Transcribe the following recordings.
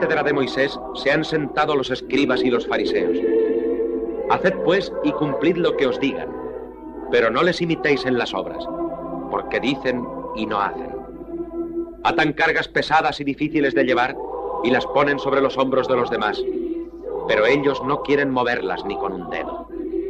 cátedra de Moisés se han sentado los escribas y los fariseos. Haced pues y cumplid lo que os digan, pero no les imitéis en las obras, porque dicen y no hacen. Atan cargas pesadas y difíciles de llevar y las ponen sobre los hombros de los demás, pero ellos no quieren moverlas ni con un dedo.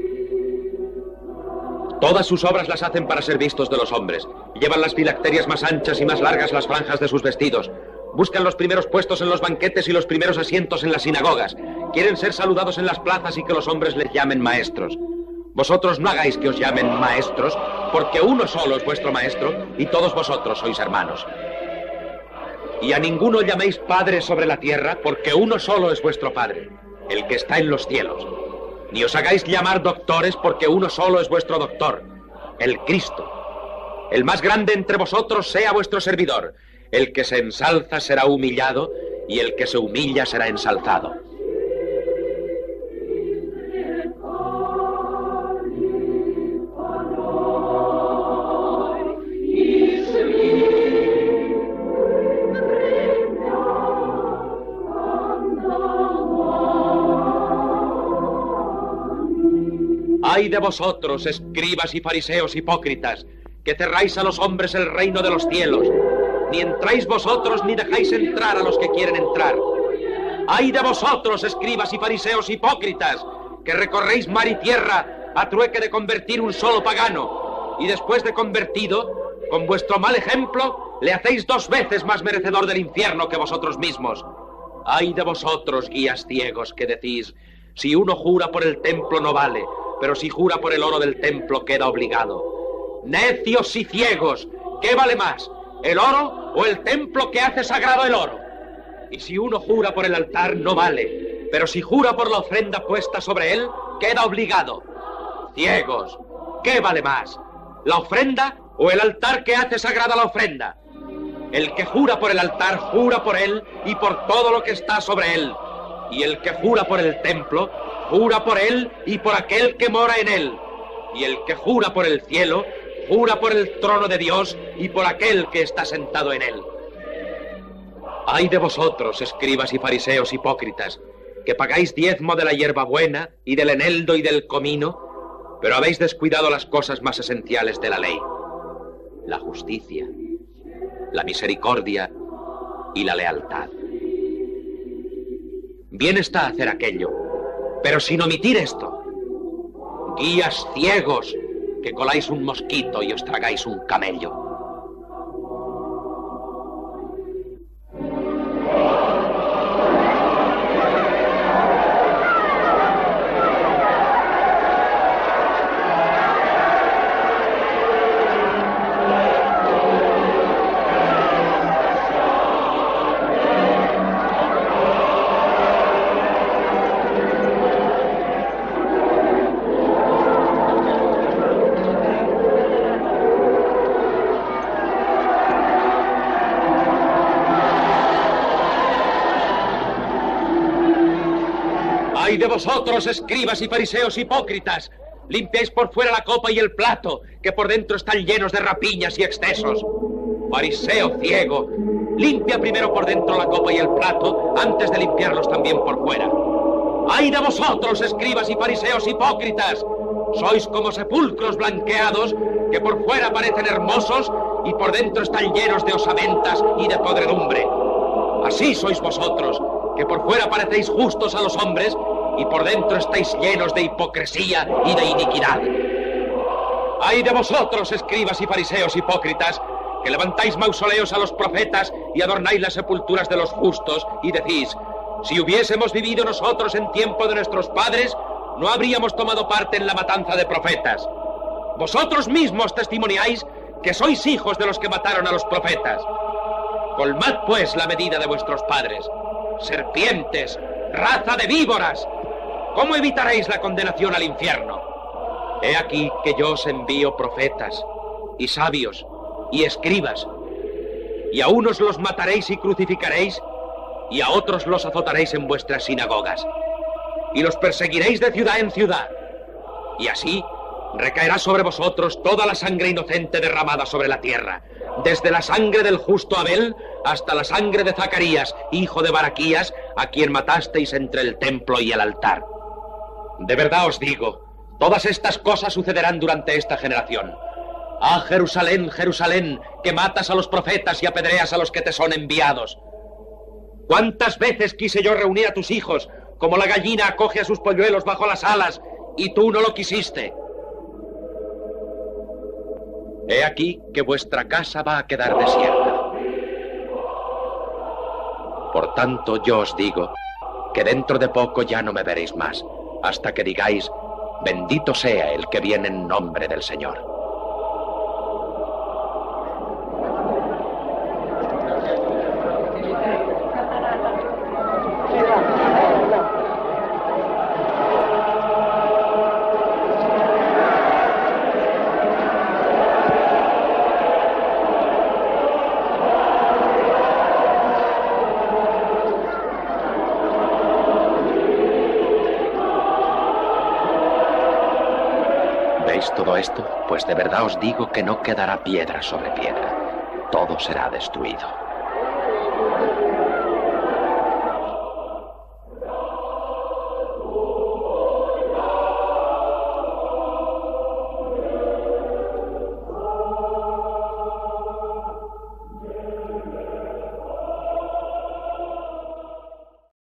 Todas sus obras las hacen para ser vistos de los hombres. Llevan las filacterias más anchas y más largas las franjas de sus vestidos. Buscan los primeros puestos en los banquetes y los primeros asientos en las sinagogas. Quieren ser saludados en las plazas y que los hombres les llamen maestros. Vosotros no hagáis que os llamen maestros, porque uno solo es vuestro maestro y todos vosotros sois hermanos. Y a ninguno llaméis padre sobre la tierra, porque uno solo es vuestro Padre, el que está en los cielos. Ni os hagáis llamar doctores, porque uno solo es vuestro doctor, el Cristo. El más grande entre vosotros sea vuestro servidor. El que se ensalza será humillado, y el que se humilla será ensalzado. ¡Ay de vosotros, escribas y fariseos hipócritas, que cerráis a los hombres el reino de los cielos! Ni entráis vosotros ni dejáis entrar a los que quieren entrar. ¡Ay de vosotros, escribas y fariseos hipócritas, que recorréis mar y tierra a trueque de convertir un solo pagano! Y después de convertido, con vuestro mal ejemplo, le hacéis 2 veces más merecedor del infierno que vosotros mismos. ¡Ay de vosotros, guías ciegos, que decís, si uno jura por el templo no vale, pero si jura por el oro del templo queda obligado! ¡Necios y ciegos! ¿Qué vale más, el oro o el templo que hace sagrado el oro? Y si uno jura por el altar no vale, pero si jura por la ofrenda puesta sobre él, queda obligado. Ciegos, ¿qué vale más, la ofrenda o el altar que hace sagrada la ofrenda? El que jura por el altar jura por él y por todo lo que está sobre él. Y el que jura por el templo, jura por él y por aquel que mora en él. Y el que jura por el cielo, jura por el trono de Dios y por aquel que está sentado en él. ¡Ay de vosotros, escribas y fariseos hipócritas, que pagáis diezmo de la hierbabuena y del eneldo y del comino, pero habéis descuidado las cosas más esenciales de la ley: la justicia, la misericordia y la lealtad! Bien está hacer aquello, pero sin omitir esto. Guías ciegos, que coláis un mosquito y os tragáis un camello. ¡Ay de vosotros, escribas y fariseos hipócritas! Limpiáis por fuera la copa y el plato, que por dentro están llenos de rapiñas y excesos. Fariseo ciego, limpia primero por dentro la copa y el plato, antes de limpiarlos también por fuera. ¡Ay de vosotros, escribas y fariseos hipócritas! Sois como sepulcros blanqueados, que por fuera parecen hermosos y por dentro están llenos de osamentas y de podredumbre. Así sois vosotros, que por fuera parecéis justos a los hombres y por dentro estáis llenos de hipocresía y de iniquidad. ¡Ay de vosotros, escribas y fariseos hipócritas, que levantáis mausoleos a los profetas y adornáis las sepulturas de los justos y decís, si hubiésemos vivido nosotros en tiempo de nuestros padres, no habríamos tomado parte en la matanza de profetas! Vosotros mismos testimoniáis que sois hijos de los que mataron a los profetas. Colmad pues la medida de vuestros padres. ¡Serpientes! ¡Raza de víboras! ¿Cómo evitaréis la condenación al infierno? He aquí que yo os envío profetas, y sabios, y escribas, y a unos los mataréis y crucificaréis, y a otros los azotaréis en vuestras sinagogas, y los perseguiréis de ciudad en ciudad, y así recaerá sobre vosotros toda la sangre inocente derramada sobre la tierra, desde la sangre del justo Abel hasta la sangre de Zacarías, hijo de Baraquías, a quien matasteis entre el templo y el altar. De verdad os digo, todas estas cosas sucederán durante esta generación. ¡Ah, Jerusalén, Jerusalén, que matas a los profetas y apedreas a los que te son enviados! ¿Cuántas veces quise yo reunir a tus hijos, como la gallina acoge a sus polluelos bajo las alas, y tú no lo quisiste? He aquí que vuestra casa va a quedar desierta. Por tanto, yo os digo que dentro de poco ya no me veréis más, hasta que digáis, bendito sea el que viene en nombre del Señor. ¿Veis todo esto? Pues de verdad os digo que no quedará piedra sobre piedra. Todo será destruido.